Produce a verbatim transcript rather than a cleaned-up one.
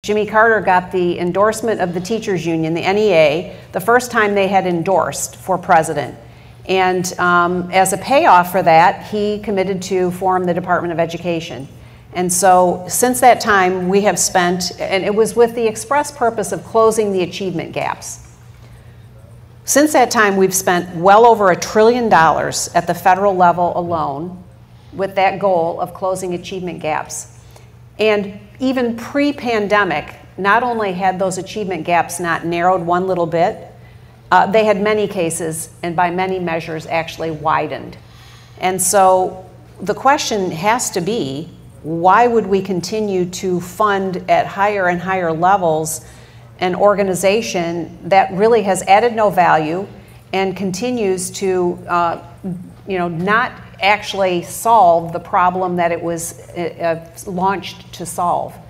Jimmy Carter got the endorsement of the teachers union, the N E A, the first time they had endorsed for president. And um, as a payoff for that, he committed to form the Department of Education. And so since that time, we have spent, and it was with the express purpose of closing the achievement gaps. Since that time, we've spent well over a trillion dollars at the federal level alone with that goal of closing achievement gaps. And even pre-pandemic, not only had those achievement gaps not narrowed one little bit, uh, they had many cases, and by many measures, actually widened. And so the question has to be, why would we continue to fund at higher and higher levels an organization that really has added no value and continues to uh, you know, not actually solve the problem that it was uh, launched to solve?